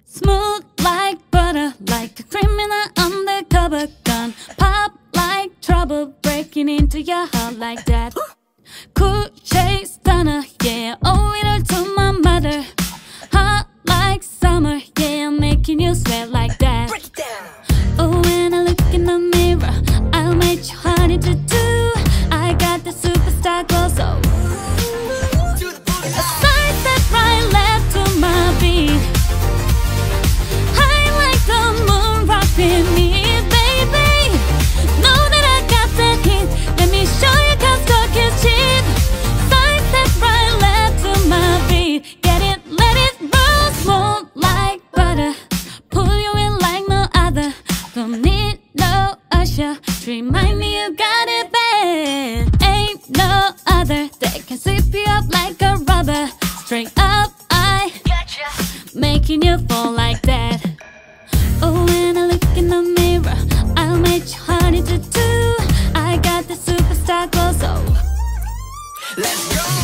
Smooth like butter, like a criminal undercover gun. Pop like trouble, breaking into your heart like that. Cool shade stunner, yeah, owe it all to my mother. Hot like summer, yeah, I'm making you sweat like that. Break it down. Oh, when I look in the mirror, I'll make you harder to do. I got the superstar glow, so To the booty. a side step right, left to my beat. High like the moon, rocking me, baby. Know that I got that heat. Let me show you 'cause talk is cheap. Side step right, left to my beat. Get it, let it roll, smooth like butter. Pull you in like no other. Don't need no usher. Remind me you got it bad. Ain't no other that can sweep you up like a rubber. Straight up, I Gotcha. making you fall like that. Oh, when I look in the mirror, I'll make you harder to do. I got the superstar glow, so Let's go.